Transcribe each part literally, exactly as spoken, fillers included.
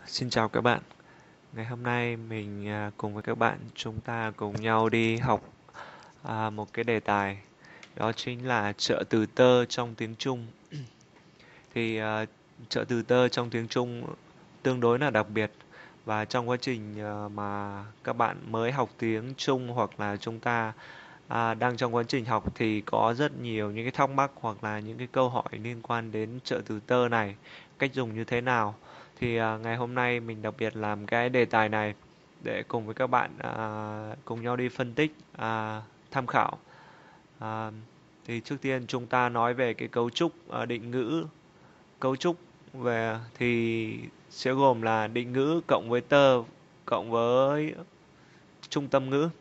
Xin chào các bạn. Ngày hôm nay mình à, cùng với các bạn chúng ta cùng nhau đi học à, một cái đề tài, đó chính là trợ từ tơ trong tiếng Trung. Thì à, trợ từ tơ trong tiếng Trung tương đối là đặc biệt, và trong quá trình à, mà các bạn mới học tiếng Trung hoặc là chúng ta à, đang trong quá trình học thì có rất nhiều những cái thắc mắc hoặc là những cái câu hỏi liên quan đến trợ từ tơ này, cách dùng như thế nào. Thì à, ngày hôm nay mình đặc biệt làm cái đề tài này để cùng với các bạn à, cùng nhau đi phân tích, à, tham khảo. À, thì trước tiên chúng ta nói về cái cấu trúc à, định ngữ. Cấu trúc về thì sẽ gồm là định ngữ cộng với tơ cộng với trung tâm ngữ.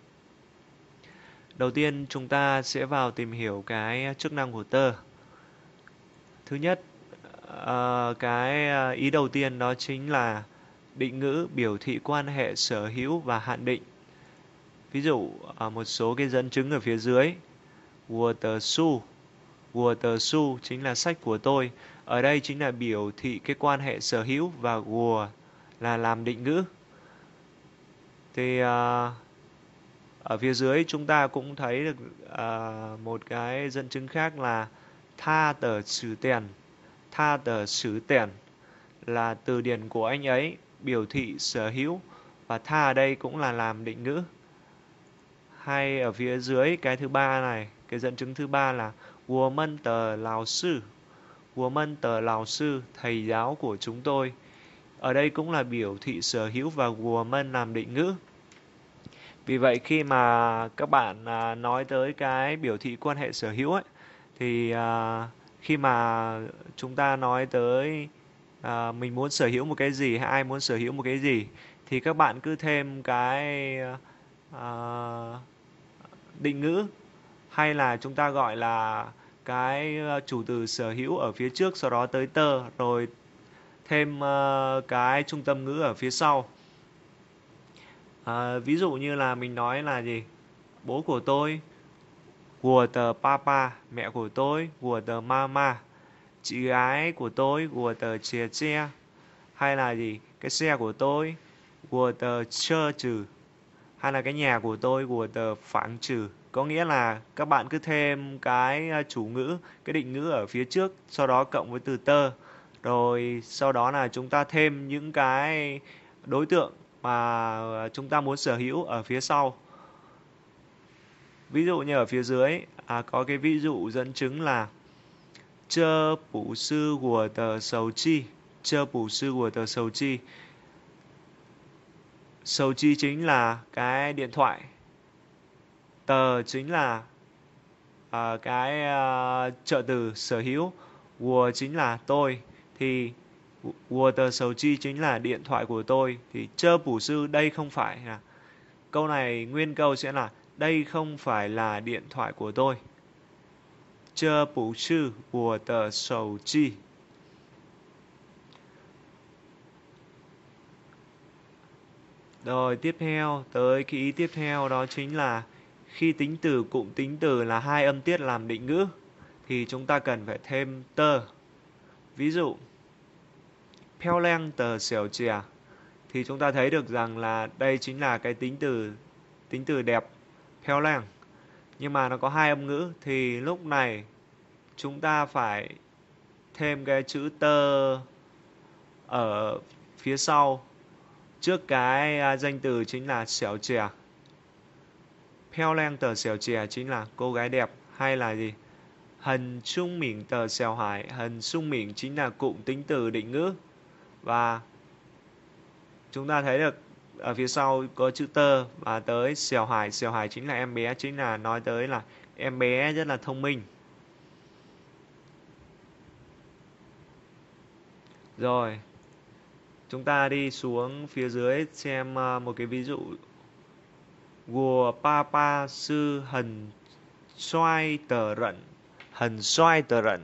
Đầu tiên chúng ta sẽ vào tìm hiểu cái chức năng của tơ. Thứ nhất, ờ, cái ờ, ý đầu tiên đó chính là định ngữ biểu thị quan hệ sở hữu và hạn định. Ví dụ ờ, một số cái dẫn chứng ở phía dưới. 我的书, 我的书chính là sách của tôi. Ở đây chính là biểu thị cái quan hệ sở hữu, và 我 là làm định ngữ. Thì ờ, ở phía dưới chúng ta cũng thấy được ờ, một cái dẫn chứng khác là tha tờ sử tiền. Tha tờ sử tiền là từ điển của anh ấy, biểu thị sở hữu, và tha ở đây cũng là làm định ngữ. Hay ở phía dưới cái thứ ba này, cái dẫn chứng thứ ba là 我们的老师, 我们的老师, thầy giáo của chúng tôi. Ở đây cũng là biểu thị sở hữu và 我们 làm định ngữ. Vì vậy khi mà các bạn à, nói tới cái biểu thị quan hệ sở hữu ấy, thì à, khi mà chúng ta nói tới à, mình muốn sở hữu một cái gì hay ai muốn sở hữu một cái gì, thì các bạn cứ thêm cái à, định ngữ, hay là chúng ta gọi là cái chủ từ sở hữu ở phía trước, sau đó tới tơ, rồi thêm uh, cái trung tâm ngữ ở phía sau. À, ví dụ như là mình nói là gì? Bố của tôi, 我的爸爸, mẹ của tôi, 我的妈妈, chị gái của tôi, 我的姐姐, hay là gì? Cái xe của tôi, 我的车子, hay là cái nhà của tôi, 我的房子. Có nghĩa là các bạn cứ thêm cái chủ ngữ, cái định ngữ ở phía trước, sau đó cộng với từ tơ. Rồi sau đó là chúng ta thêm những cái đối tượng mà chúng ta muốn sở hữu ở phía sau. Ví dụ như ở phía dưới à, có cái ví dụ dẫn chứng là 这不是我的手机, 这不是我的手机.手机chính là cái điện thoại. Tờ chính là à, cái à, trợ từ sở hữu. 我 chính là tôi. Thì 我的手机 chính là điện thoại của tôi. Thì 这不是 đây không phải. Câu này nguyên câu sẽ là đây không phải là điện thoại của tôi. 这不是我的手机. Rồi tiếp theo, tới cái ý tiếp theo đó chính là khi tính từ, cụm tính từ là hai âm tiết làm định ngữ, thì chúng ta cần phải thêm tơ. Ví dụ, 漂亮的小姐, thì chúng ta thấy được rằng là đây chính là cái tính từ, tính từ đẹp, 漂亮. Nhưng mà nó có hai âm ngữ, thì lúc này chúng ta phải thêm cái chữ tơ ở phía sau, trước cái danh từ chính là 小姐. 漂亮的小姐 chính là cô gái đẹp, hay là gì? 很聪明的小孩, 很聪明 chính là cụm tính từ định ngữ. Và chúng ta thấy được ở phía sau có chữ tơ, và tới 小孩, 小孩 chính là em bé, chính là nói tới là em bé rất là thông minh. Rồi, chúng ta đi xuống phía dưới xem một cái ví dụ. 我爸爸是很帅的人, 很帅的人.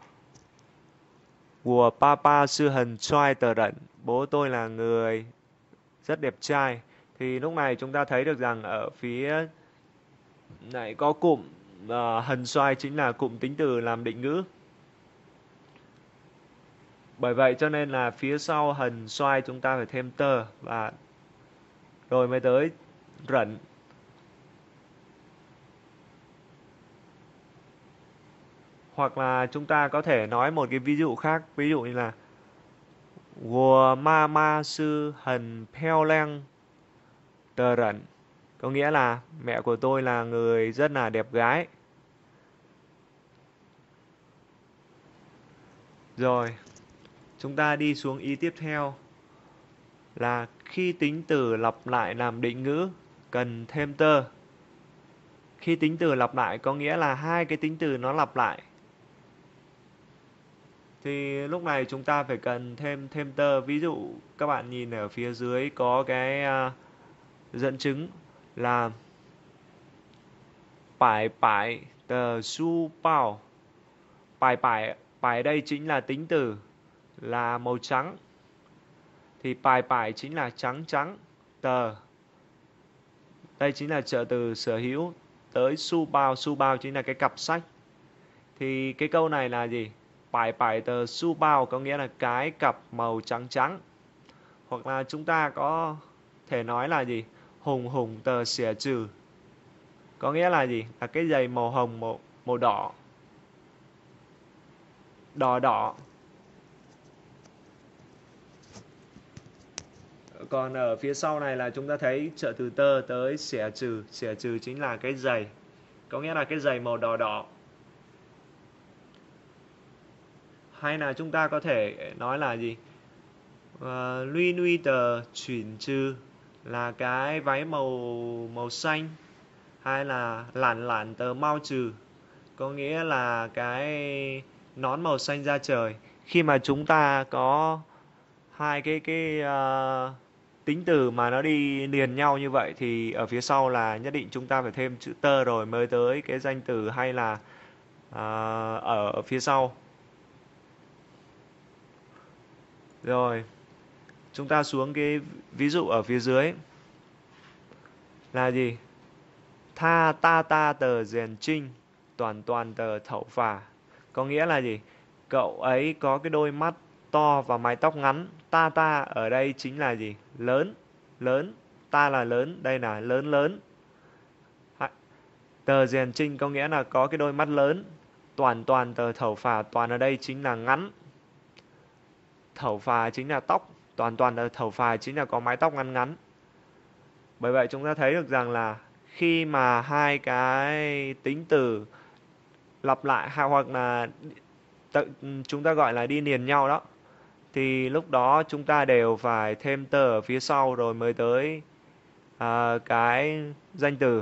我爸爸是很帅的人. Bố tôi là người rất đẹp trai. Thì lúc này chúng ta thấy được rằng ở phía này có cụm uh, hần xoay chính là cụm tính từ làm định ngữ. Bởi vậy cho nên là phía sau hần xoay chúng ta phải thêm tơ và rồi mới tới rẩn. Hoặc là chúng ta có thể nói một cái ví dụ khác, ví dụ như là Wo ma ma sư hần peo leng tờ rẩn, có nghĩa là mẹ của tôi là người rất là đẹp gái. Rồi, chúng ta đi xuống ý tiếp theo là khi tính từ lặp lại làm định ngữ cần thêm tơ. Khi tính từ lặp lại có nghĩa là hai cái tính từ nó lặp lại. Thì lúc này chúng ta phải cần thêm thêm tơ. Ví dụ các bạn nhìn ở phía dưới có cái uh, dẫn chứng là Bải bải tờ su bao. Bải bải, bải đây chính là tính từ là màu trắng. Thì bải bải chính là trắng trắng. Tờ, đây chính là trợ từ sở hữu. Tới su bao, su bao chính là cái cặp sách. Thì cái câu này là gì? Bải bải tờ su bao có nghĩa là cái cặp màu trắng trắng. Hoặc là chúng ta có thể nói là gì? Hùng hùng tờ xỉa trừ, có nghĩa là gì? Là cái giày màu hồng, màu, màu đỏ. Đỏ đỏ. Còn ở phía sau này là chúng ta thấy trợ từ tơ tới xỉa trừ. Xỉa trừ chính là cái giày, có nghĩa là cái giày màu đỏ đỏ. Hay là chúng ta có thể nói là gì? Uh, Luy nuy tờ chuyển trừ là cái váy màu màu xanh. Hay là lản lản tờ mau trừ, có nghĩa là cái nón màu xanh da trời. Khi mà chúng ta có hai cái cái uh, tính từ mà nó đi liền nhau như vậy thì ở phía sau là nhất định chúng ta phải thêm chữ tơ rồi mới tới cái danh từ hay là uh, ở phía sau. Rồi, chúng ta xuống cái ví dụ ở phía dưới là gì? Tha ta ta tờ rèn trinh, toàn toàn tờ thẩu phà, có nghĩa là gì? Cậu ấy có cái đôi mắt to và mái tóc ngắn. Ta ta ở đây chính là gì? Lớn, lớn. Ta là lớn, đây là lớn lớn. Tờ rèn trinh có nghĩa là có cái đôi mắt lớn. Toàn toàn tờ thẩu phà, toàn ở đây chính là ngắn. Thẩu phà chính là tóc. Toàn toàn tờ thẩu phà chính là có mái tóc ngắn ngắn. Bởi vậy chúng ta thấy được rằng là khi mà hai cái tính từ lặp lại hoặc là chúng ta gọi là đi liền nhau đó, thì lúc đó chúng ta đều phải thêm tơ ở phía sau rồi mới tới à, cái danh từ.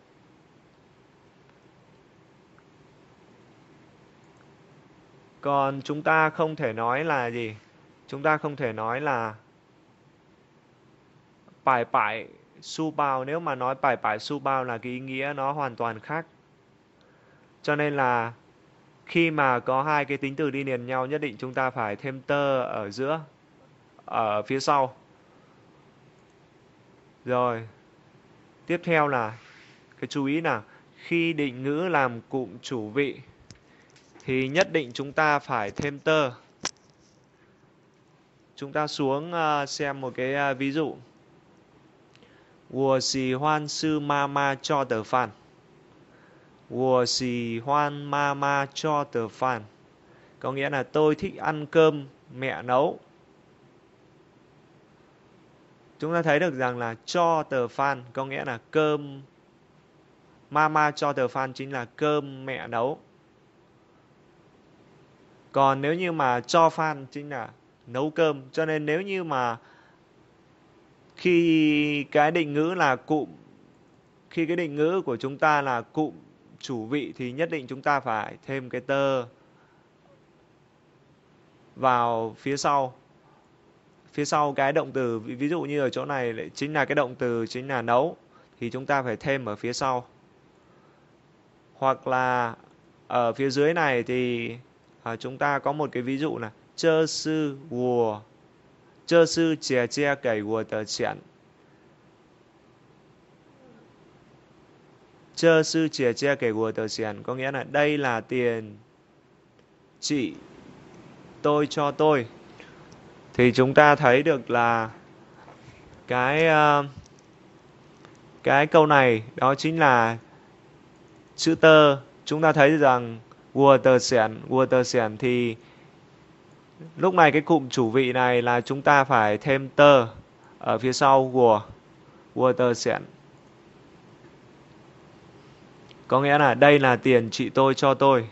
Còn chúng ta không thể nói là gì? Chúng ta không thể nói là bài bài su bao. Nếu mà nói bài bài su bao là cái ý nghĩa nó hoàn toàn khác. Cho nên là khi mà có hai cái tính từ đi liền nhau nhất định chúng ta phải thêm tơ ở giữa, ở phía sau. Rồi, tiếp theo là cái chú ý là khi định ngữ làm cụm chủ vị thì nhất định chúng ta phải thêm tơ. Chúng ta xuống xem một cái ví dụ. Wo xì hoan sư ma ma cho tờ phàn. Wo xì hoan ma ma cho tờ phàn, có nghĩa là tôi thích ăn cơm mẹ nấu. Chúng ta thấy được rằng là cho tờ phàn có nghĩa là cơm. Mama cho tờ phàn chính là cơm mẹ nấu. Còn nếu như mà cho phàn chính là nấu cơm. Cho nên nếu như mà khi cái định ngữ là cụm, khi cái định ngữ của chúng ta là cụm chủ vị thì nhất định chúng ta phải thêm cái tơ vào phía sau. Phía sau cái động từ, ví dụ như ở chỗ này lại chính là cái động từ chính là nấu, thì chúng ta phải thêm ở phía sau. Hoặc là ở phía dưới này thì à, chúng ta có một cái ví dụ là chơ sư wo, chơ sư chè chè cẩy wo tờ chén. Chơ sư chè chè cẩy wo tờ chén có nghĩa là đây là tiền chị tôi cho tôi. thì chúng ta thấy được là cái uh, cái câu này đó chính là chữ tơ. Chúng ta thấy rằng wo tơ xiển, wo tơ xiển thì lúc này cái cụm chủ vị này là chúng ta phải thêm tơ ở phía sau wo, wo tơ xiển. Có nghĩa là đây là tiền chị tôi cho tôi.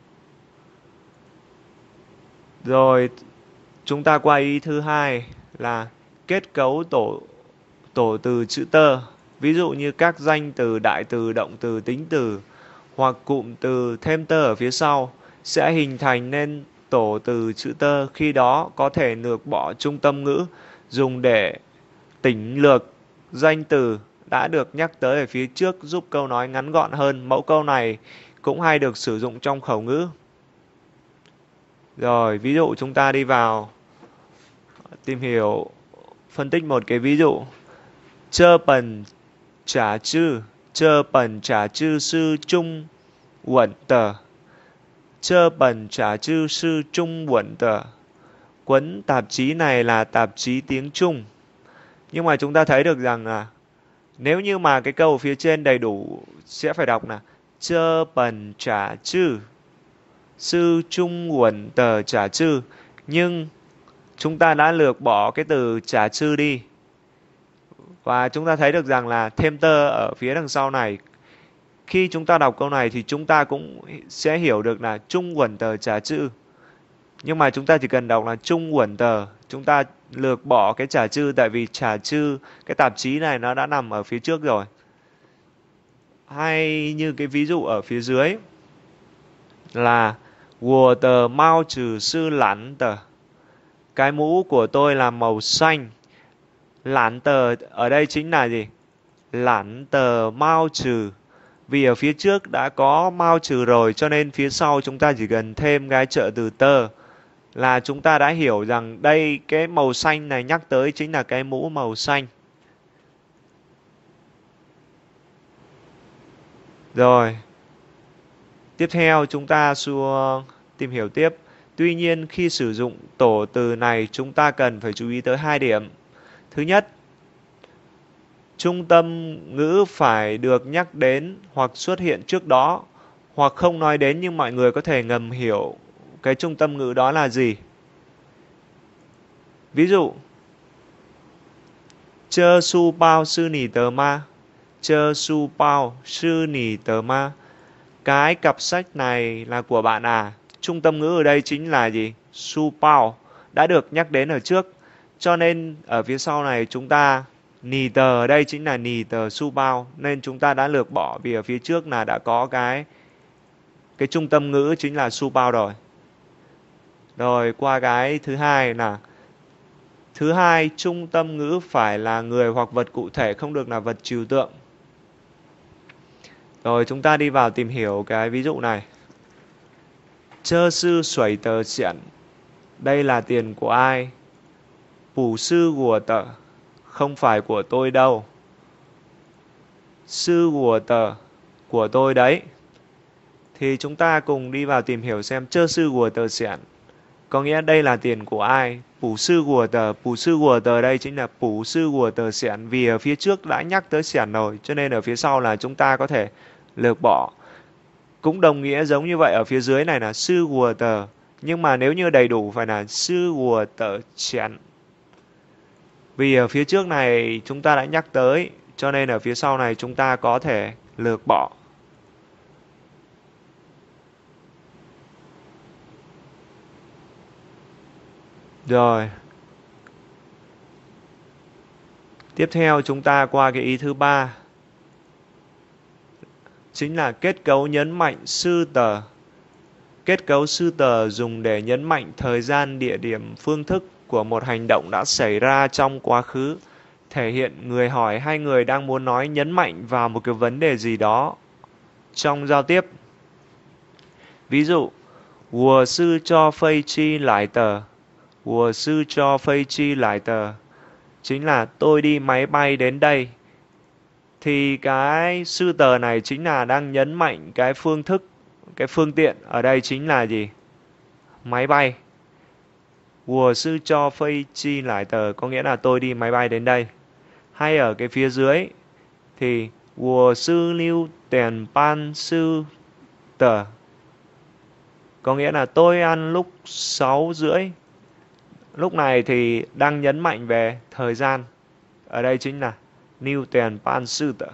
Rồi chúng ta qua ý thứ hai là kết cấu tổ tổ từ chữ tơ. Ví dụ như các danh từ, đại từ, động từ, tính từ hoặc cụm từ thêm tơ ở phía sau sẽ hình thành nên tổ từ chữ tơ. Khi đó có thể lược bỏ trung tâm ngữ dùng để tỉnh lược danh từ đã được nhắc tới ở phía trước giúp câu nói ngắn gọn hơn. Mẫu câu này cũng hay được sử dụng trong khẩu ngữ. Rồi, ví dụ chúng ta đi vào tìm hiểu, phân tích một cái ví dụ. Chơ bẩn trả chư, chơ bẩn trả chư sư trung quẩn tờ. Chơ bẩn trả chư sư trung quẩn tờ. Cuốn tạp chí này là tạp chí tiếng Trung. Nhưng mà chúng ta thấy được rằng là nếu như mà cái câu phía trên đầy đủ sẽ phải đọc là chơ bẩn trả chư sư trung quẩn tờ trả chư. Nhưng chúng ta đã lược bỏ cái từ trả chư đi. Và chúng ta thấy được rằng là thêm tơ ở phía đằng sau này. Khi chúng ta đọc câu này thì chúng ta cũng sẽ hiểu được là trung quẩn tờ trả chư. Nhưng mà chúng ta chỉ cần đọc là trung quẩn tờ. Chúng ta lược bỏ cái trả chư tại vì trả chư, cái tạp chí này nó đã nằm ở phía trước rồi. Hay như cái ví dụ ở phía dưới là wo tờ mao trừ sư lãn tờ. Cái mũ của tôi là màu xanh. Lãn tờ ở đây chính là gì? Lãn tờ mao trừ. Vì ở phía trước đã có mao trừ rồi cho nên phía sau chúng ta chỉ cần thêm cái trợ từ tơ là chúng ta đã hiểu rằng đây cái màu xanh này nhắc tới chính là cái mũ màu xanh. Rồi. Tiếp theo chúng ta xuống tìm hiểu tiếp. Tuy nhiên khi sử dụng tổ từ này chúng ta cần phải chú ý tới hai điểm. Thứ nhất, trung tâm ngữ phải được nhắc đến hoặc xuất hiện trước đó, hoặc không nói đến nhưng mọi người có thể ngầm hiểu cái trung tâm ngữ đó là gì. Ví dụ, chơ su bao sư nỉ tờ ma, chơ su bao sư nỉ tờ ma. Cái cặp sách này là của bạn à? Trung tâm ngữ ở đây chính là gì? Su bao đã được nhắc đến ở trước. Cho nên ở phía sau này chúng ta nì tờ ở đây chính là nì tờ su bao, nên chúng ta đã lược bỏ vì ở phía trước là đã có cái cái trung tâm ngữ chính là su bao rồi. Rồi qua cái thứ hai là thứ hai, trung tâm ngữ phải là người hoặc vật cụ thể, không được là vật trừu tượng. Rồi chúng ta đi vào tìm hiểu cái ví dụ này. Chơ sư xuẩy tờ xiển. Đây là tiền của ai? Bù sư của tờ. Không phải của tôi đâu. Sư của tờ. Của tôi đấy. Thì chúng ta cùng đi vào tìm hiểu xem chơ sư của tờ xiển có nghĩa đây là tiền của ai? Bù sư của tờ. Bù sư của tờ đây chính là bù sư của tờ xiển. Vì ở phía trước đã nhắc tới xiển rồi, cho nên ở phía sau là chúng ta có thể lược bỏ. Cũng đồng nghĩa giống như vậy ở phía dưới này là sư của tờ. Nhưng mà nếu như đầy đủ phải là sư của tờ xiển. Vì ở phía trước này chúng ta đã nhắc tới, cho nên ở phía sau này chúng ta có thể lược bỏ. Rồi. Tiếp theo chúng ta qua cái ý thứ ba. Chính là kết cấu nhấn mạnh sư tờ. Kết cấu sư tờ dùng để nhấn mạnh thời gian, địa điểm, phương thức của một hành động đã xảy ra trong quá khứ, thể hiện người hỏi hay người đang muốn nói nhấn mạnh vào một cái vấn đề gì đó trong giao tiếp. Ví dụ, wo sư cho phây chi lại tờ. Wo sư cho phây chi lại tờ chính là tôi đi máy bay đến đây. Thì cái sư tờ này chính là đang nhấn mạnh cái phương thức, cái phương tiện ở đây chính là gì? Máy bay. 我是坐飞机来的, có nghĩa là tôi đi máy bay đến đây. Hay ở cái phía dưới thì 我是六点半吃的, có nghĩa là tôi ăn lúc sáu rưỡi. Lúc này thì đang nhấn mạnh về thời gian. Ở đây chính là 六点半吃的.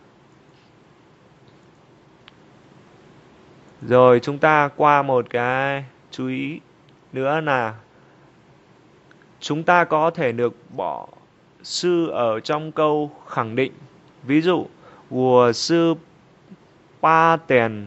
Rồi chúng ta qua một cái chú ý nữa là chúng ta có thể được bỏ sư ở trong câu khẳng định. Ví dụ, 我是八点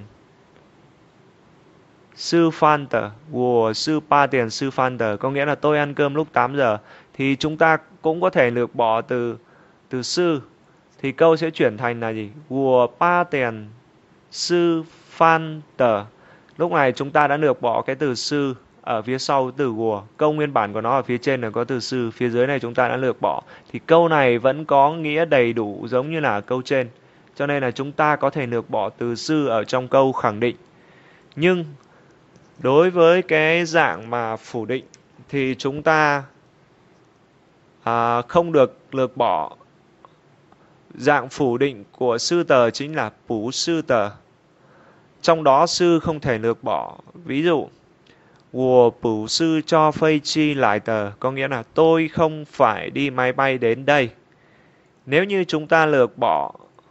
吃饭的, 我是八点吃饭的, có nghĩa là tôi ăn cơm lúc tám giờ. Thì chúng ta cũng có thể lược bỏ từ từ sư. Thì câu sẽ chuyển thành là gì? 我八点吃饭的. Lúc này chúng ta đã lược bỏ cái từ sư ở phía sau từ 我. Câu nguyên bản của nó ở phía trên là có từ sư, phía dưới này chúng ta đã lược bỏ. Thì câu này vẫn có nghĩa đầy đủ giống như là câu trên. Cho nên là chúng ta có thể lược bỏ từ sư ở trong câu khẳng định. Nhưng đối với cái dạng mà phủ định thì chúng ta à, không được lược bỏ. Dạng phủ định của sư tờ chính là bú sư tờ. Trong đó sư không thể lược bỏ. Ví dụ, 我不是坐飞机来的, có nghĩa là tôi không phải đi máy bay đến đây. Nếu như chúng ta lược bỏ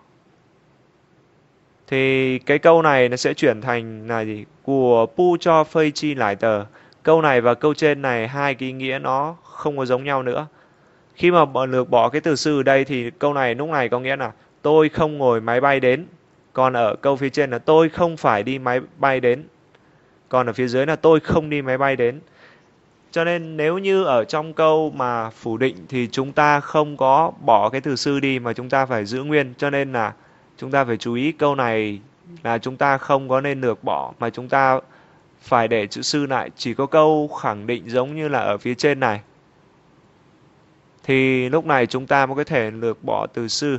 thì cái câu này nó sẽ chuyển thành là gì? 我不坐飞机来的. Câu này và câu trên này hai cái ý nghĩa nó không có giống nhau nữa. Khi mà lược bỏ cái từ sư ở đây thì câu này lúc này có nghĩa là tôi không ngồi máy bay đến. Còn ở câu phía trên là tôi không phải đi máy bay đến. Còn ở phía dưới là tôi không đi máy bay đến. Cho nên nếu như ở trong câu mà phủ định thì chúng ta không có bỏ cái từ sư đi mà chúng ta phải giữ nguyên. Cho nên là chúng ta phải chú ý câu này là chúng ta không có nên lược bỏ mà chúng ta phải để chữ sư lại. Chỉ có câu khẳng định giống như là ở phía trên này. Thì lúc này chúng ta mới có thể lược bỏ từ sư.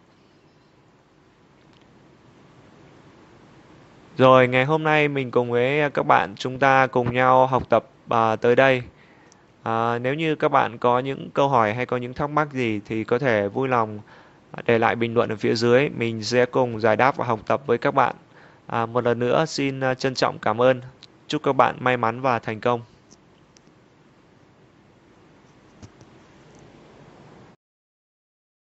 Rồi ngày hôm nay mình cùng với các bạn chúng ta cùng nhau học tập à, tới đây. À, nếu như các bạn có những câu hỏi hay có những thắc mắc gì thì có thể vui lòng để lại bình luận ở phía dưới. Mình sẽ cùng giải đáp và học tập với các bạn. À, một lần nữa xin trân trọng cảm ơn. Chúc các bạn may mắn và thành công.